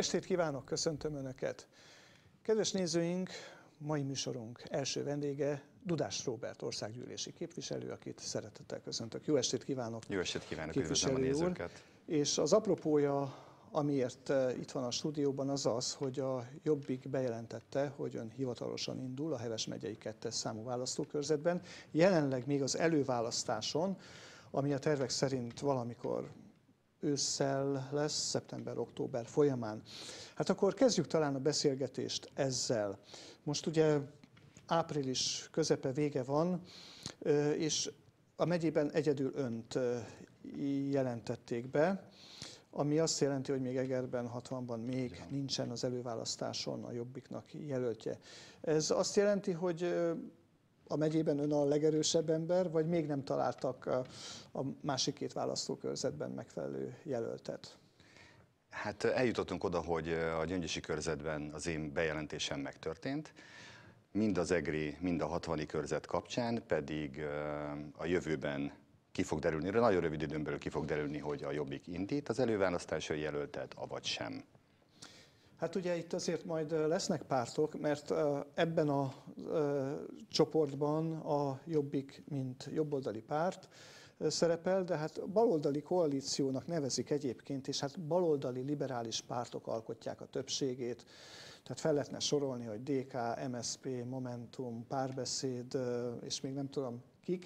estét kívánok, köszöntöm Önöket! Kedves nézőink, mai műsorunk első vendége Dudás Róbert országgyűlési képviselő, akit szeretettel köszöntök. Jó estét kívánok! Jó estét kívánok, üdvözlöm a nézőket! És az apropója, amiért itt van a stúdióban, az az, hogy a Jobbik bejelentette, hogy ön hivatalosan indul a Heves megyei 2-es számú választókörzetben, jelenleg még az előválasztáson, ami a tervek szerint valamikor ősszel lesz, szeptember-október folyamán. Hát akkor kezdjük talán a beszélgetést ezzel. Most ugye április közepe, vége van, és a megyében egyedül önt jelentették be, ami azt jelenti, hogy még Egerben, 60-ban még nincsen az előválasztáson a Jobbiknak jelöltje. Ez azt jelenti, hogy a megyében ön a legerősebb ember, vagy még nem találtak a másik két választókörzetben megfelelő jelöltet? Hát eljutottunk oda, hogy a gyöngyösi körzetben az én bejelentésem megtörtént, mind az egri, mind a 60. körzet kapcsán pedig a jövőben ki fog derülni, nagyon rövid időn belül ki fog derülni, hogy a Jobbik indít az előválasztáson jelöltet, avagy sem. Hát ugye itt azért majd lesznek pártok, mert ebben a csoportban a Jobbik, mint jobboldali párt szerepel, de hát baloldali koalíciónak nevezik egyébként, és hát baloldali liberális pártok alkotják a többségét. Tehát fel lehetne sorolni, hogy DK, MSZP, Momentum, Párbeszéd, és még nem tudom kik.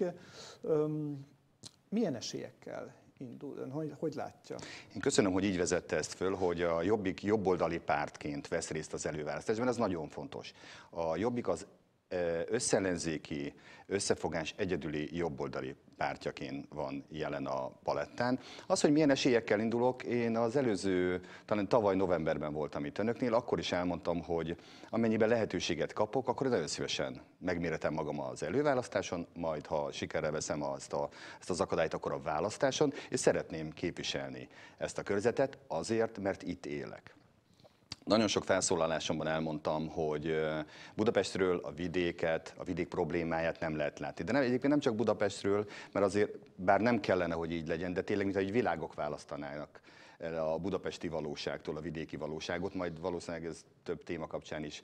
Milyen esélyekkel indul ön? Hogy látja? Én köszönöm, hogy így vezette ezt föl, hogy a Jobbik jobboldali pártként vesz részt az előválasztásban, ez nagyon fontos. A Jobbik az összellenzéki összefogás egyedüli jobboldali pártjaként van jelen a palettán. Az, hogy milyen esélyekkel indulok, én az előző, talán tavaly novemberben voltam itt önöknél, akkor is elmondtam, hogy amennyiben lehetőséget kapok, akkor nagyon szívesen megméretem magam az előválasztáson, majd ha sikerrel veszem ezt az akadályt, akkor a választáson, és szeretném képviselni ezt a körzetet azért, mert itt élek. Nagyon sok felszólalásomban elmondtam, hogy Budapestről a vidéket, a vidék problémáját nem lehet látni. De egyébként nem csak Budapestről, mert azért, bár nem kellene, hogy így legyen, de tényleg, mintha egy világok választanának a budapesti valóságtól a vidéki valóságot, majd valószínűleg ez több téma kapcsán is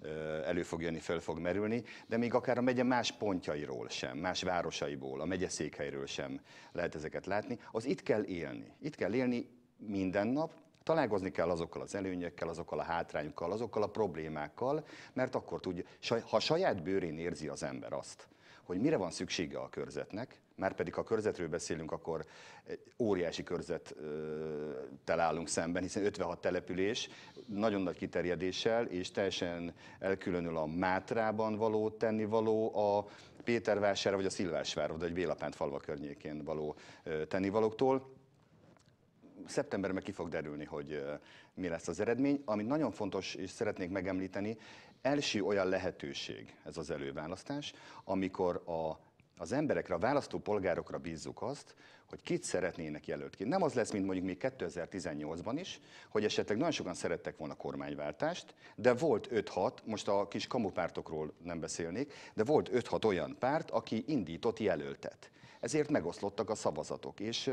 elő fog jönni, föl fog merülni, de még akár a megye más pontjairól sem, más városaiból, a megyeszékhelyről sem lehet ezeket látni. Az itt kell élni. Itt kell élni minden nap. Találkozni kell azokkal az előnyökkel, azokkal a hátrányokkal, azokkal a problémákkal, mert akkor tudja, ha saját bőrén érzi az ember azt, hogy mire van szüksége a körzetnek, már pedig ha körzetről beszélünk, akkor óriási körzettel állunk szemben, hiszen 56 település, nagyon nagy kiterjedéssel, és teljesen elkülönül a Mátrában való tennivaló, a Pétervásárra vagy a Szilvásvárra, vagy a Bélapánt falva környékén való tennivalóktól. Szeptemberben ki fog derülni, hogy mi lesz az eredmény. Amit nagyon fontos, és szeretnék megemlíteni, első olyan lehetőség ez az előválasztás, amikor az emberekre, a választópolgárokra bízzuk azt, hogy kit szeretnének jelöltként. Nem az lesz, mint mondjuk még 2018-ban is, hogy esetleg nagyon sokan szerettek volna kormányváltást, de volt 5-6, most a kis kamupártokról nem beszélnék, de volt 5-6 olyan párt, aki indított jelöltet. Ezért megoszlottak a szavazatok, és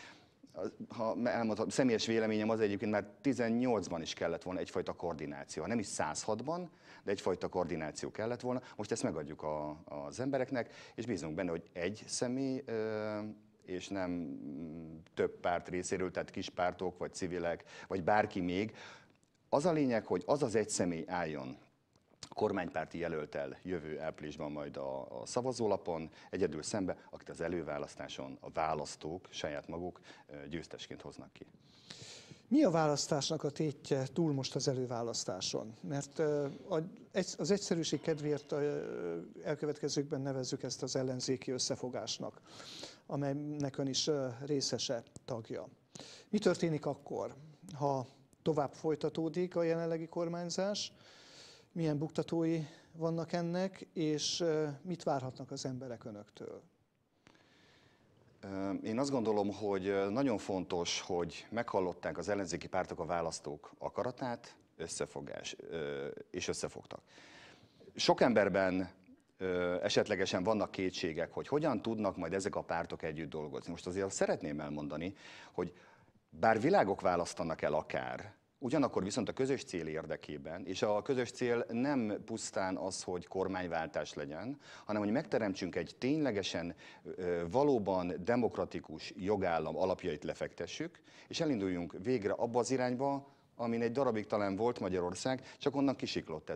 ha elmondhatom, személyes véleményem az egyébként, mert 18-ban is kellett volna egyfajta koordináció, ha nem is 106-ban, de egyfajta koordináció kellett volna. Most ezt megadjuk az embereknek, és bízunk benne, hogy egy személy, és nem több párt részéről, tehát kis pártok, vagy civilek, vagy bárki még. Az a lényeg, hogy az az egy személy álljon kormánypárti jelölttel jövő áprilisban majd a szavazólapon, egyedül szembe, akit az előválasztáson a választók saját maguk győztesként hoznak ki. Mi a választásnak a tétje túl most az előválasztáson? Mert az egyszerűség kedvéért elkövetkezőkben nevezzük ezt az ellenzéki összefogásnak, amelynek ön is részese, tagja. Mi történik akkor, ha tovább folytatódik a jelenlegi kormányzás? Milyen buktatói vannak ennek, és mit várhatnak az emberek önöktől? Én azt gondolom, hogy nagyon fontos, hogy meghallották az ellenzéki pártok a választók akaratát, összefogás, és összefogtak. Sok emberben esetlegesen vannak kétségek, hogy hogyan tudnak majd ezek a pártok együtt dolgozni. Most azért szeretném elmondani, hogy bár világok választanak el akár, Ugyanakkor viszont a közös cél érdekében, és a közös cél nem pusztán az, hogy kormányváltás legyen, hanem hogy megteremtsünk egy ténylegesen valóban demokratikus jogállam alapjait lefektessük, és elinduljunk végre abba az irányba, amin egy darabig talán volt Magyarország, csak onnan kisiklott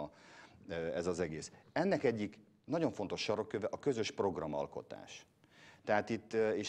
ez az egész. Ennek egyik nagyon fontos sarokköve a közös programalkotás. Tehát itt,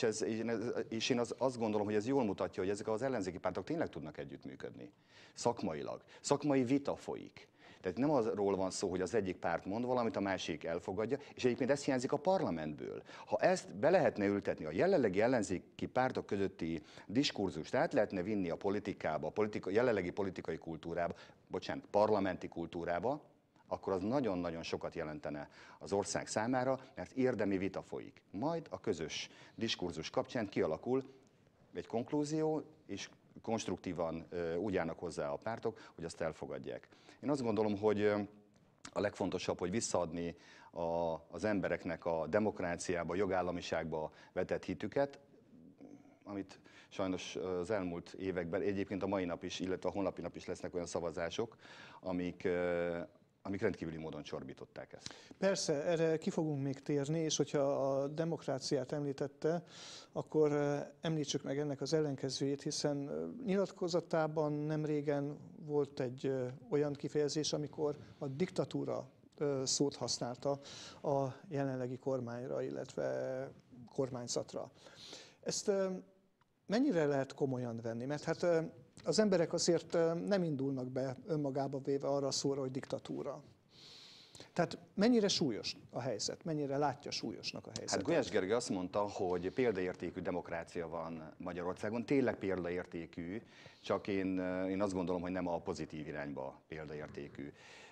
és én azt gondolom, hogy ez jól mutatja, hogy ezek az ellenzéki pártok tényleg tudnak együttműködni. Szakmailag. Szakmai vita folyik. Tehát nem arról van szó, hogy az egyik párt mond valamit, a másik elfogadja, és egyébként ez hiányzik a parlamentből. Ha ezt be lehetne ültetni a jelenlegi ellenzéki pártok közötti diskurzust, át lehetne vinni a politikába, jelenlegi politikai kultúrába, parlamenti kultúrába, akkor az nagyon-nagyon sokat jelentene az ország számára, mert érdemi vita folyik. Majd a közös diskurzus kapcsán kialakul egy konklúzió, és konstruktívan úgy állnak hozzá a pártok, hogy azt elfogadják. Én azt gondolom, hogy a legfontosabb, hogy visszaadni az embereknek a demokráciába, a jogállamiságba vetett hitüket, amit sajnos az elmúlt években, egyébként a mai nap is, illetve a holnapi nap is lesznek olyan szavazások, amik rendkívüli módon csorbították ezt. Persze, erre ki fogunk még térni, és hogyha a demokráciát említette, akkor említsük meg ennek az ellenkezőjét, hiszen nyilatkozatában nemrégen volt egy olyan kifejezés, amikor a diktatúra szót használta a jelenlegi kormányra, illetve kormányzatra. Ezt mennyire lehet komolyan venni? Mert hát az emberek azért nem indulnak be önmagába véve arra a szóra, hogy diktatúra. Tehát mennyire súlyos a helyzet? Mennyire látja súlyosnak a helyzetet? Hát Gulyás Gergely azt mondta, hogy példaértékű demokrácia van Magyarországon. Tényleg példaértékű, csak én azt gondolom, hogy nem a pozitív irányba példaértékű.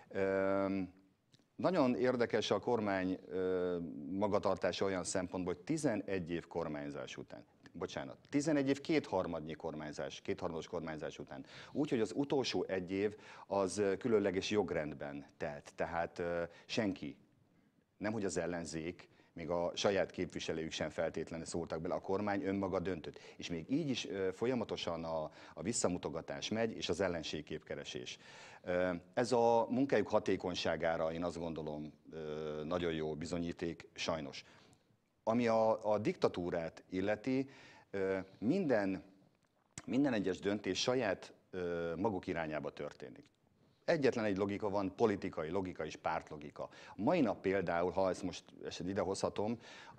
Nagyon érdekes a kormány magatartása olyan szempontból, hogy 11 év kormányzás után, 11 év kétharmados kormányzás után. Úgyhogy az utolsó egy év az különleges jogrendben telt. Tehát senki, nemhogy az ellenzék, még a saját képviselőjük sem feltétlenül szóltak bele, a kormány önmaga döntött. És még így is folyamatosan a visszamutogatás megy, és az ellenségképkeresés. Ez a munkájuk hatékonyságára, én azt gondolom, nagyon jó bizonyíték, sajnos. Ami a diktatúrát illeti, minden egyes döntés saját maguk irányába történik. Egyetlen egy logika van, politikai logika és pártlogika. A mai nap például, ha ezt most idehozhatom,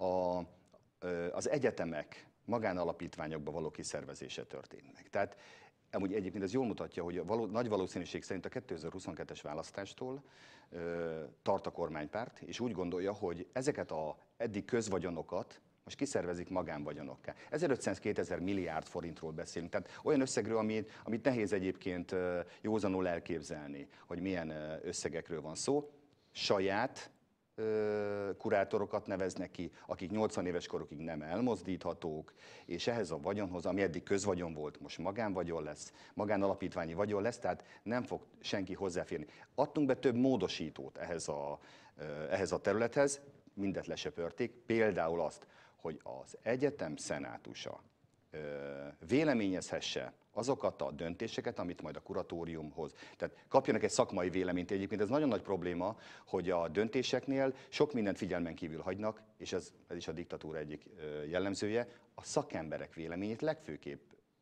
az egyetemek magánalapítványokba való kiszervezése történt meg. Tehát amúgy egyébként ez jól mutatja, hogy nagy valószínűség szerint a 2022-es választástól tart a kormánypárt, és úgy gondolja, hogy ezeket az eddig közvagyonokat most kiszervezik magánvagyonokká. 1500-2000 milliárd forintról beszélünk, tehát olyan összegről, amit nehéz egyébként józanul elképzelni, hogy milyen összegekről van szó. Saját kurátorokat neveznek ki, akik 80 éves korukig nem elmozdíthatók, és ehhez a vagyonhoz, ami eddig közvagyon volt, most magánvagyon lesz, magánalapítványi vagyon lesz, tehát nem fog senki hozzáférni. Adtunk be több módosítót ehhez a területhez, mindet lesöpörték, például azt, hogy az egyetem szenátusa véleményezhesse azokat a döntéseket, amit majd a kuratórium hoz. Tehát kapjanak egy szakmai véleményt. Egyébként ez nagyon nagy probléma, hogy a döntéseknél sok mindent figyelmen kívül hagynak, és ez is a diktatúra egyik jellemzője, a szakemberek véleményét legfőképp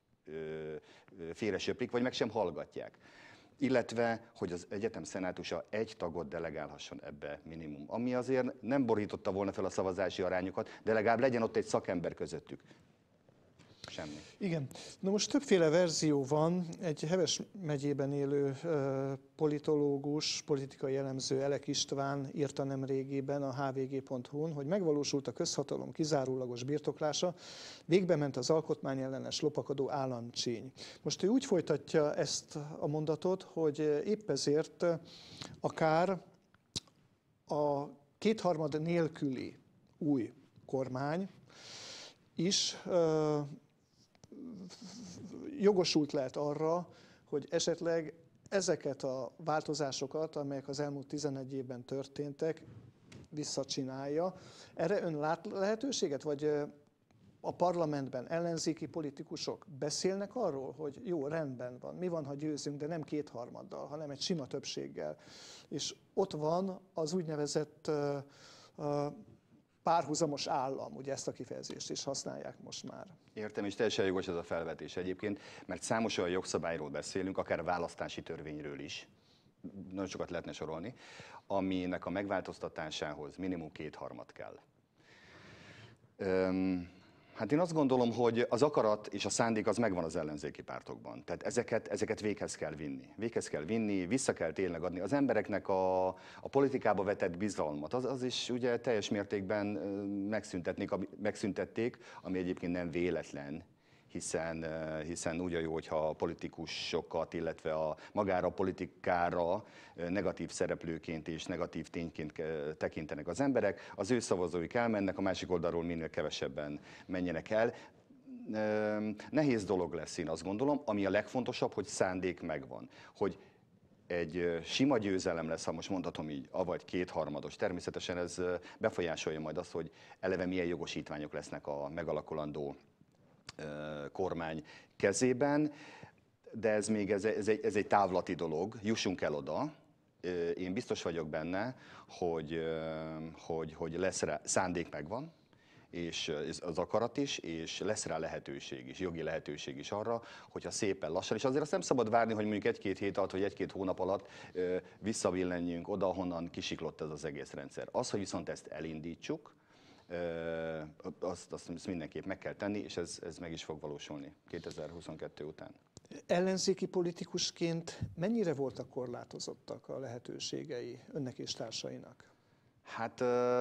félresöprik, vagy meg sem hallgatják. Illetve, hogy az egyetem szenátusa egy tagot delegálhasson ebbe minimum. Ami azért nem borította volna fel a szavazási arányokat, de legalább legyen ott egy szakember közöttük. Semmi. Igen. Na most többféle verzió van. Egy Heves megyében élő politológus, politikai elemző Elek István írta nemrégiben a hvg.hu-n, hogy megvalósult a közhatalom kizárólagos birtoklása, végbe ment az alkotmányellenes lopakadó államcsíny. Most ő úgy folytatja ezt a mondatot, hogy épp ezért akár a kétharmad nélküli új kormány is jogosult lehet arra, hogy esetleg ezeket a változásokat, amelyek az elmúlt 11 évben történtek, visszacsinálja. Erre ön lát lehetőséget, vagy a parlamentben ellenzéki politikusok beszélnek arról, hogy jó, rendben van, mi van, ha győzünk, de nem kétharmaddal, hanem egy sima többséggel. És ott van az úgynevezett párhuzamos állam, ugye ezt a kifejezést is használják most már. Értem, és teljesen jogos ez a felvetés egyébként, mert számos olyan jogszabályról beszélünk, akár a választási törvényről is, nagyon sokat lehetne sorolni, aminek a megváltoztatásához minimum kétharmad kell. Hát én azt gondolom, hogy az akarat és a szándék az megvan az ellenzéki pártokban. Tehát ezeket véghez kell vinni. Véghez kell vinni, vissza kell tényleg adni. Az embereknek a politikába vetett bizalmat, az is ugye teljes mértékben megszüntették, ami egyébként nem véletlen, hiszen úgy a jó, hogyha a politikusokat, illetve magára a politikára negatív szereplőként és negatív tényként tekintenek az emberek. Az ő szavazóik elmennek, a másik oldalról minél kevesebben menjenek el. Nehéz dolog lesz, én azt gondolom, ami a legfontosabb, hogy szándék megvan. Hogy egy sima győzelem lesz, ha most mondhatom így, avagy kétharmados. Természetesen ez befolyásolja majd azt, hogy eleve milyen jogosítványok lesznek a megalakulandó kormány kezében, de ez még ez egy távlati dolog, jussunk el oda. Én biztos vagyok benne, hogy lesz rá, szándék megvan, és az akarat is, és lesz rá lehetőség is, jogi lehetőség is arra, hogyha szépen lassan, és azért azt nem szabad várni, hogy mondjuk egy-két hét alatt, vagy egy-két hónap alatt visszabillenjünk oda, honnan kisiklott ez az egész rendszer. Az, hogy viszont ezt elindítsuk, azt mindenképp meg kell tenni, és ez meg is fog valósulni 2022 után. Ellenzéki politikusként mennyire voltak korlátozottak a lehetőségei önnek és társainak? Hát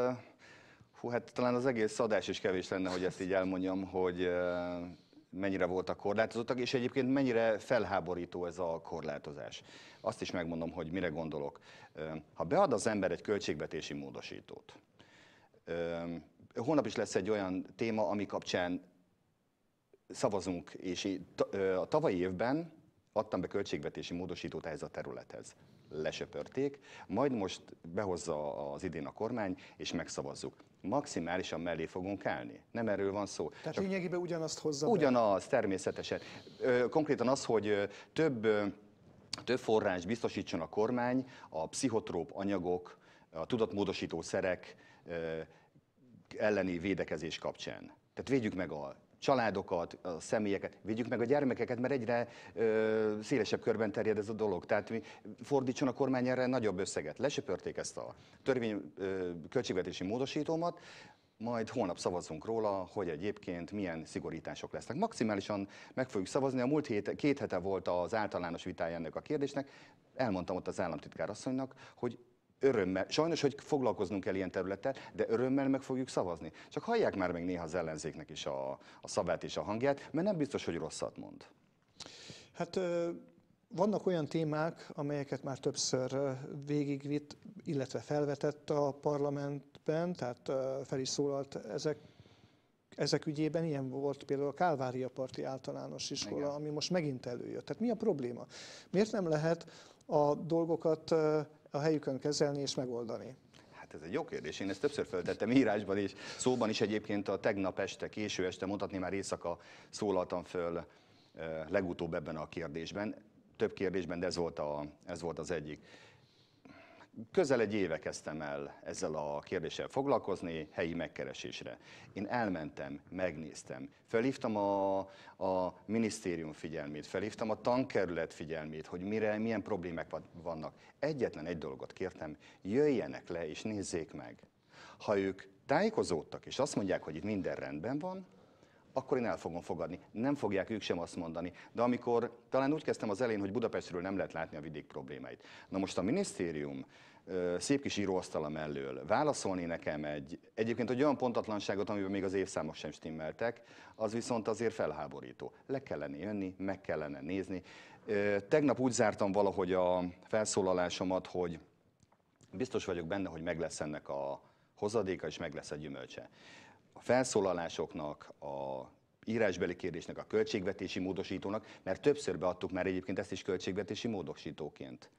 talán az egész adás is kevés lenne, hogy ezt így elmondjam, hogy mennyire voltak korlátozottak, és egyébként mennyire felháborító ez a korlátozás. Azt is megmondom, hogy mire gondolok. Ha bead az ember egy költségvetési módosítót, holnap is lesz egy olyan téma, ami kapcsán szavazunk, és a tavalyi évben adtam be költségvetési módosítót ehhez a területhez. Lesöpörték, majd most behozza az idén a kormány, és megszavazzuk. Maximálisan mellé fogunk állni. Nem erről van szó. Tehát lényegében ugyanazt hozza be? Ugyanaz, természetesen. Konkrétan az, hogy több forrás biztosítson a kormány a pszichotróp anyagok, a tudatmódosító szerek elleni védekezés kapcsán. Tehát védjük meg a családokat, a személyeket, védjük meg a gyermekeket, mert egyre szélesebb körben terjed ez a dolog. Tehát fordítson a kormány erre nagyobb összeget. Lesöpörték ezt a költségvetési módosítómat, majd holnap szavazzunk róla, hogy egyébként milyen szigorítások lesznek. Maximálisan meg fogjuk szavazni. A múlt két hete volt az általános vitája ennek a kérdésnek. Elmondtam ott az államtitkár asszonynak, hogy örömmel, sajnos, hogy foglalkoznunk kell ilyen területtel, de örömmel meg fogjuk szavazni. Csak hallják már meg néha az ellenzéknek is a szavát és a hangját, mert nem biztos, hogy rosszat mond. Hát vannak olyan témák, amelyeket már többször végigvitt, illetve felvetett a parlamentben, tehát fel is szólalt ezek ügyében. Ilyen volt például a Kálvária Parti Általános Iskola, igen, ami most megint előjött. Tehát mi a probléma? Miért nem lehet a dolgokat a helyükön kezelni és megoldani? Hát ez egy jó kérdés. Én ezt többször feltettem írásban és szóban is egyébként a tegnap este, késő este, mondhatni már éjszaka szólaltam föl legutóbb ebben a kérdésben. Több kérdésben, de ez volt az egyik. Közel egy éve kezdtem el ezzel a kérdéssel foglalkozni, helyi megkeresésre. Én elmentem, megnéztem, felhívtam a minisztérium figyelmét, felhívtam a tankerület figyelmét, hogy milyen problémák vannak. Egyetlen egy dolgot kértem, jöjjenek le és nézzék meg. Ha ők tájékozódtak és azt mondják, hogy itt minden rendben van, akkor én el fogom fogadni. Nem fogják ők sem azt mondani. De amikor talán úgy kezdtem az elején, hogy Budapestről nem lehet látni a vidék problémáit. Na most a minisztérium szép kis íróasztala mellől válaszolni nekem egyébként egy olyan pontatlanságot, amiben még az évszámok sem stimmeltek, az viszont azért felháborító. Le kellene jönni, meg kellene nézni. Tegnap úgy zártam valahogy a felszólalásomat, hogy biztos vagyok benne, hogy meg lesz ennek a hozadéka, és meg lesz a gyümölcse. A felszólalásoknak, a írásbeli kérdésnek, a költségvetési módosítónak, mert többször beadtuk már egyébként ezt is költségvetési módosítóként.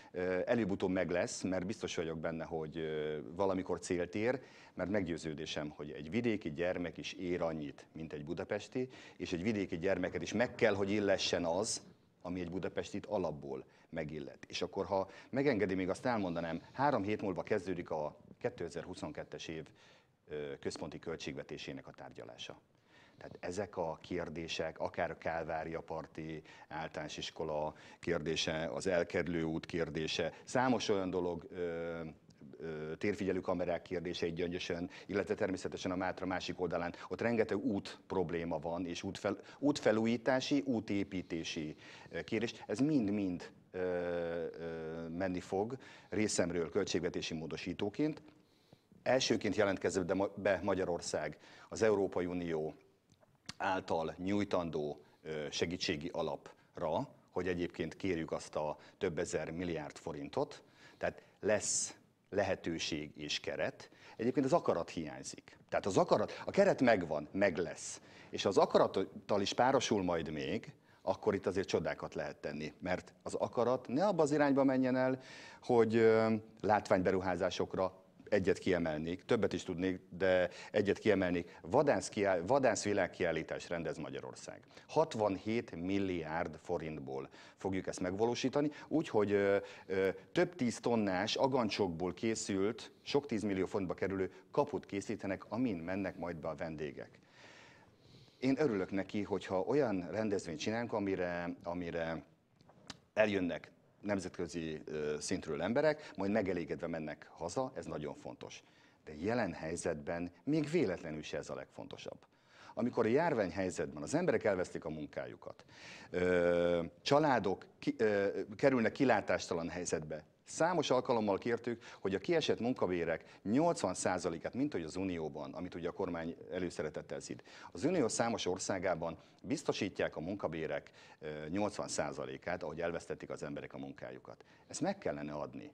előbb-utóbb meg lesz, mert biztos vagyok benne, hogy valamikor célt ér, mert meggyőződésem, hogy egy vidéki gyermek is ér annyit, mint egy budapesti, és egy vidéki gyermeket is meg kell, hogy illessen az, ami egy budapestit alapból megillet. És akkor, ha megengedi, még azt elmondanám, 3 hét múlva kezdődik a 2022-es év központi költségvetésének a tárgyalása. Tehát ezek a kérdések, akár a Kálvária parti általános iskola kérdése, az elkerülő út kérdése, számos olyan dolog, térfigyelő kamerák kérdéseit Gyöngyösön, illetve természetesen a Mátra másik oldalán, ott rengeteg út probléma van, és útfelújítási, útépítési kérdés. Ez mind-mind menni fog részemről költségvetési módosítóként. Elsőként jelentkezett be Magyarország az Európai Unió által nyújtandó segítségi alapra, hogy egyébként kérjük azt a több ezer milliárd forintot, tehát lesz lehetőség és keret. Egyébként az akarat hiányzik. Tehát a keret megvan, meg lesz. És az akarattal is párosul majd még, akkor itt azért csodákat lehet tenni. Mert az akarat ne abba az irányba menjen el, hogy látványberuházásokra egyet kiemelnék, többet is tudnék, de egyet kiemelnék. Vadász világkiállítás rendez Magyarország. 67 milliárd forintból fogjuk ezt megvalósítani, úgyhogy több 10 tonnás agancsokból készült, sok 10 millió forintba kerülő kaput készítenek, amin mennek majd be a vendégek. Én örülök neki, hogyha olyan rendezvényt csinálunk, amire eljönnek nemzetközi szintről emberek, majd megelégedve mennek haza, ez nagyon fontos. De jelen helyzetben még véletlenül se ez a legfontosabb. Amikor a járványhelyzetben az emberek elvesztik a munkájukat, családok kerülnek kilátástalan helyzetbe, számos alkalommal kértük, hogy a kiesett munkabérek 80%-át, mint hogy az Unióban, amit ugye a kormány előszeretettel szid, az Unió számos országában biztosítják a munkabérek 80%-át, ahogy elvesztették az emberek a munkájukat. Ezt meg kellene adni,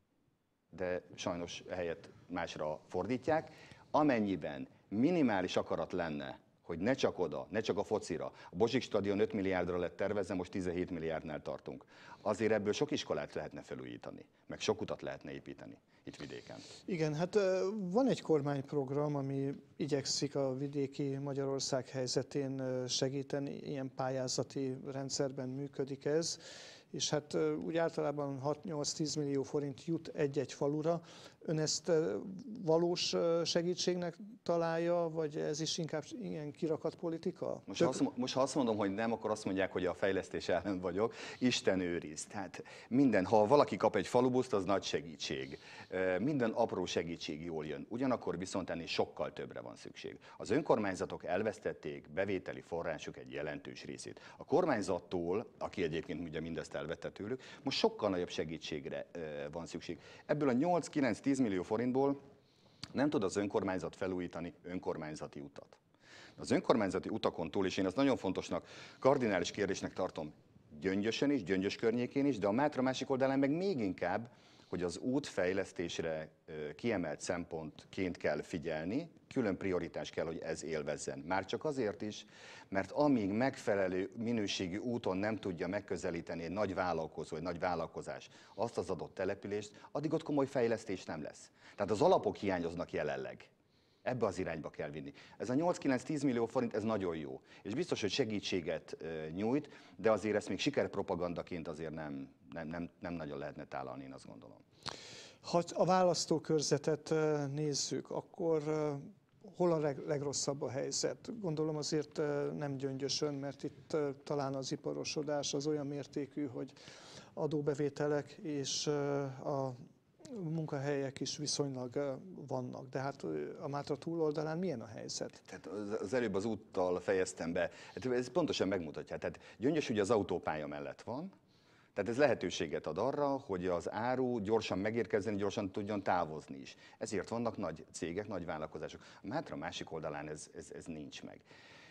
de sajnos ehelyett másra fordítják. Amennyiben minimális akarat lenne, hogy ne csak oda, ne csak a focira. A Bozsik stadion 5 milliárdra lett tervezve, most 17 milliárdnál tartunk. Azért ebből sok iskolát lehetne felújítani, meg sok utat lehetne építeni itt vidéken. Igen, hát van egy kormányprogram, ami igyekszik a vidéki Magyarország helyzetén segíteni, ilyen pályázati rendszerben működik ez, és hát úgy általában 6-8-10 millió forint jut egy-egy falura. Ön ezt valós segítségnek találja, vagy ez is inkább ilyen kirakat politika? Most ha azt mondom, hogy nem, akkor azt mondják, hogy a fejlesztés ellen vagyok. Isten őriz. Tehát ha valaki kap egy falubuszt, az nagy segítség. Minden apró segítség jól jön. Ugyanakkor viszont ennél sokkal többre van szükség. Az önkormányzatok elvesztették bevételi forrásuk egy jelentős részét. A kormányzattól, aki egyébként ugye mindezt elvette tőlük, most sokkal nagyobb segítségre van szükség. Ebből a 8-9-10 millió forintból nem tud az önkormányzat felújítani önkormányzati utat. Az önkormányzati utakon túl, és én ezt nagyon fontosnak, kardinális kérdésnek tartom Gyöngyösön is, Gyöngyös környékén is, de a Mátra másik oldalán meg még inkább, hogy az útfejlesztésre kiemelt szempontként kell figyelni, külön prioritás kell, hogy ez élvezzen. Már csak azért is, mert amíg megfelelő minőségű úton nem tudja megközelíteni egy nagy vállalkozó, egy nagy vállalkozás azt az adott települést, addig ott komoly fejlesztés nem lesz. Tehát az alapok hiányoznak jelenleg. Ebbe az irányba kell vinni. Ez a 8-9-10 millió forint, ez nagyon jó. És biztos, hogy segítséget nyújt, de azért ezt még sikerpropagandaként azért nem nagyon lehetne tálalni, én azt gondolom. Ha a választókörzetet nézzük, akkor hol a legrosszabb a helyzet? Gondolom azért nem Gyöngyösön, mert itt talán az iparosodás az olyan mértékű, hogy adóbevételek és a munkahelyek is viszonylag vannak, de hát a Mátra túloldalán milyen a helyzet? Tehát az előbb az úttal fejeztem be, hát ez pontosan megmutatja. Tehát Gyöngyös ugye az autópálya mellett van, tehát ez lehetőséget ad arra, hogy az áru gyorsan megérkezzen, gyorsan tudjon távozni is. Ezért vannak nagy cégek, nagy vállalkozások. A Mátra másik oldalán ez nincs meg.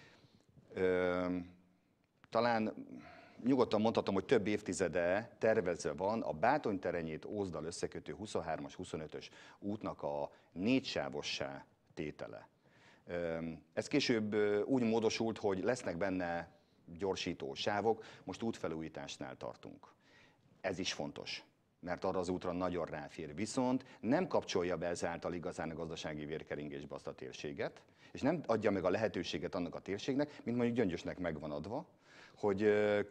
Talán nyugodtan mondhatom, hogy több évtizede tervezve van a Bátony-Terenyét Ózdal összekötő 23-as, 25-ös útnak a 4-sávossá tétele. Ez később úgy módosult, hogy lesznek benne gyorsító sávok, most útfelújításnál tartunk. Ez is fontos. mert arra az útra nagyon ráfér. Viszont nem kapcsolja be ezáltal igazán a gazdasági vérkeringésbe azt a térséget, és nem adja meg a lehetőséget annak a térségnek, mint mondjuk Gyöngyösnek megvan adva, hogy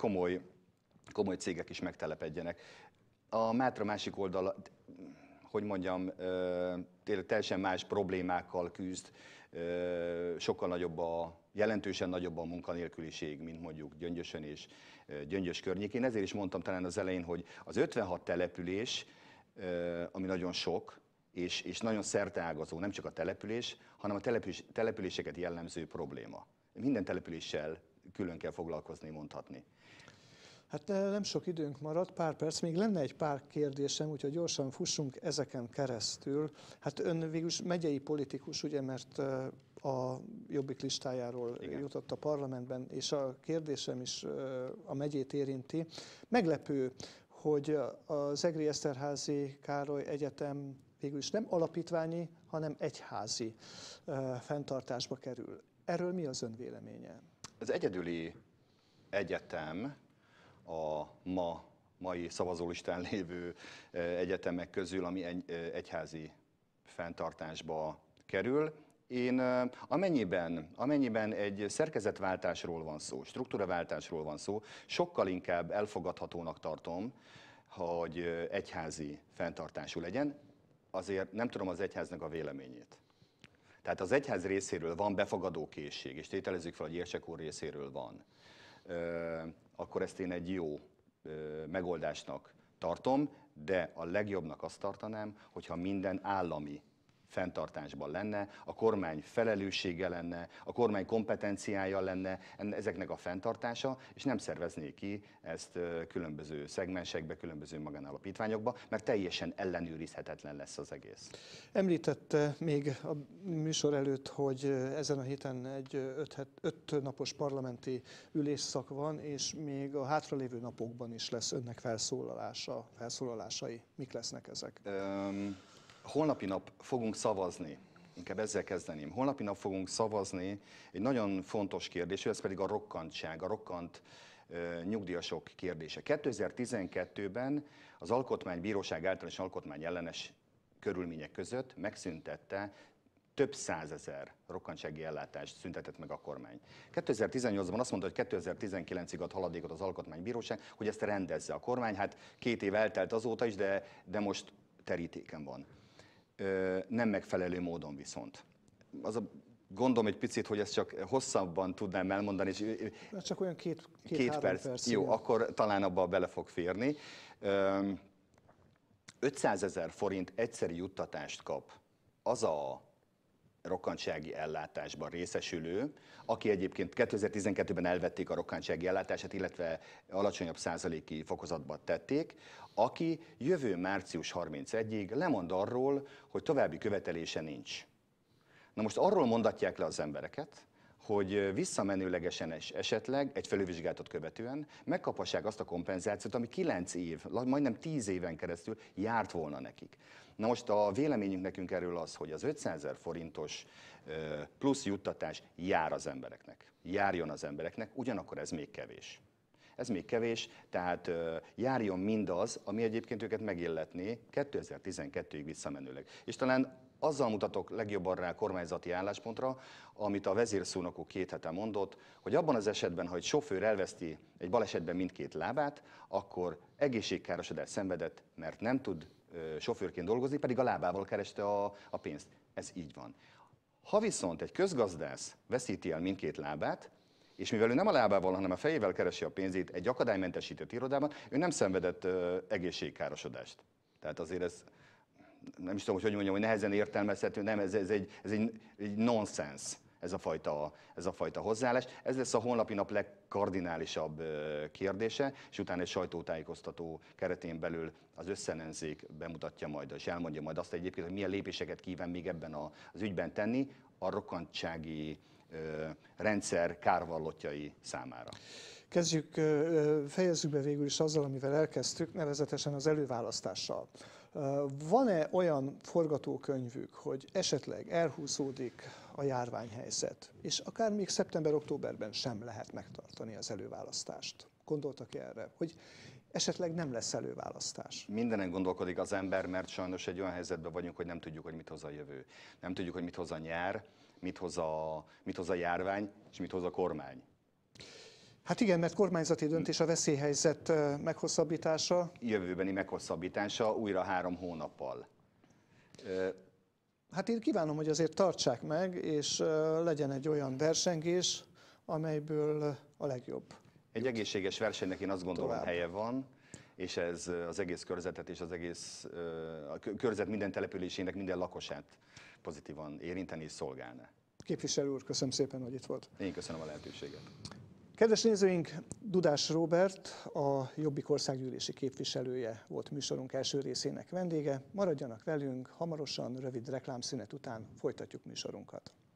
komoly cégek is megtelepedjenek. A Mátra másik oldala, hogy mondjam, teljesen más problémákkal küzd, sokkal nagyobb jelentősen nagyobb a munkanélküliség, mint mondjuk Gyöngyösön és Gyöngyös környékén. Ezért is mondtam talán az elején, hogy az 56 település, ami nagyon sok, és nagyon szerteágazó, nem csak a település, hanem a településeket jellemző probléma. Minden településsel külön kell foglalkozni, mondhatni. Hát nem sok időnk maradt, pár perc, még lenne egy pár kérdésem, úgyhogy gyorsan fussunk ezeken keresztül. Hát ön végülis megyei politikus, ugye, mert a Jobbik listájáról jutott a parlamentben, és a kérdésem is a megyét érinti. Meglepő, hogy az Egri Eszterházy Károly Egyetem végülis nem alapítványi, hanem egyházi fenntartásba kerül. Erről mi az ön véleménye? Az egyedüli egyetem a mai szavazólistán lévő egyetemek közül, ami egyházi fenntartásba kerül. Én amennyiben egy szerkezetváltásról van szó, struktúraváltásról van szó, sokkal inkább elfogadhatónak tartom, hogy egyházi fenntartású legyen, azért nem tudom az egyháznak a véleményét. Tehát az egyház részéről van befogadókészség, és tételezzük fel, hogy Ércsek úr részéről van, akkor ezt én egy jó megoldásnak tartom, de a legjobbnak azt tartanám, hogyha minden állami fenntartásban lenne, a kormány felelőssége lenne, a kormány kompetenciája lenne ezeknek a fenntartása, és nem szervezné ki ezt különböző szegmensekbe, különböző magánalapítványokba, mert teljesen ellenőrizhetetlen lesz az egész. Említette még a műsor előtt, hogy ezen a héten egy 5 napos parlamenti ülésszak van, és még a hátralévő napokban is lesz önnek felszólalásai. Mik lesznek ezek? Holnapi nap fogunk szavazni, inkább ezzel kezdeném. Holnapi nap fogunk szavazni egy nagyon fontos kérdés, ez pedig a rokkantság, a rokkant nyugdíjasok kérdése. 2012-ben az Alkotmánybíróság általános alkotmányellenes körülmények között megszüntette, több százezer rokkantsági ellátást szüntetett meg a kormány. 2018-ban azt mondta, hogy 2019-ig ad haladékot az Alkotmánybíróság, hogy ezt rendezze a kormány. Hát 2 év eltelt azóta is, de most terítéken van. Nem megfelelő módon viszont. Az a gondom egy picit, hogy ezt csak hosszabban tudnám elmondani. És csak olyan két perc. Jó, akkor talán abba bele fog férni. 500 000 forint egyszeri juttatást kap az a rokkantsági ellátásban részesülő, aki egyébként 2012-ben elvették a rokkantsági ellátását, illetve alacsonyabb százaléki fokozatba tették, aki jövő március 31-ig lemond arról, hogy további követelése nincs. Na most arról mondatják le az embereket, hogy visszamenőlegesen esetleg egy felülvizsgálatot követően megkaphassák azt a kompenzációt, ami 9 év, majdnem 10 éven keresztül járt volna nekik. Na most a véleményünk nekünk erről az, hogy az 500 000 forintos plusz juttatás jár az embereknek. Járjon az embereknek, ugyanakkor ez még kevés. Ez még kevés, tehát járjon mindaz, ami egyébként őket megilletné 2012-ig visszamenőleg. És talán azzal mutatok legjobban rá a kormányzati álláspontra, amit a vezérszónokú 2 hete mondott, hogy abban az esetben, ha egy sofőr elveszti egy balesetben mindkét lábát, akkor egészségkárosodást szenvedett, mert nem tud sofőrként dolgozni, pedig a lábával kereste a pénzt. Ez így van. Ha viszont egy közgazdász veszíti el mindkét lábát, és mivel ő nem a lábával, hanem a fejével keresi a pénzét egy akadálymentesített irodában, ő nem szenvedett egészségkárosodást. Tehát azért ez, nem is tudom, hogy mondjam, hogy nehezen értelmezhető, nem, ez egy nonsens, ez a fajta hozzáállás. Ez lesz a holnapi nap legkardinálisabb kérdése, és utána egy sajtótájékoztató keretén belül az összellenzék bemutatja majd, és elmondja majd azt egyébként, hogy milyen lépéseket kíván még ebben az ügyben tenni a rokkantsági rendszer kárvallottjai számára. Fejezzük be végül is azzal, amivel elkezdtük, nevezetesen az előválasztással. Van-e olyan forgatókönyvük, hogy esetleg elhúzódik a járványhelyzet, és akár még szeptember-októberben sem lehet megtartani az előválasztást? Gondoltak erre? Hogy esetleg nem lesz előválasztás. Mindenen gondolkodik az ember, mert sajnos egy olyan helyzetben vagyunk, hogy nem tudjuk, hogy mit hoz a jövő. Nem tudjuk, hogy mit hoz a nyár, mit hoz a járvány, és mit hoz a kormány. Hát igen, mert kormányzati döntés a veszélyhelyzet meghosszabbítása. Jövőbeni meghosszabbítása újra 3 hónappal. Hát én kívánom, hogy azért tartsák meg, és legyen egy olyan versengés, amelyből a legjobb. Egy egészséges versenynek én azt gondolom Tovább. helye van, és ez az egész körzetet és a körzet minden településének minden lakosát pozitívan érinteni és szolgálná. Képviselő úr, köszönöm szépen, hogy itt volt. Én köszönöm a lehetőséget. Kedves nézőink, Dudás Róbert, a Jobbik országgyűlési képviselője volt műsorunk első részének vendége. Maradjanak velünk, hamarosan, rövid reklámszünet után folytatjuk műsorunkat.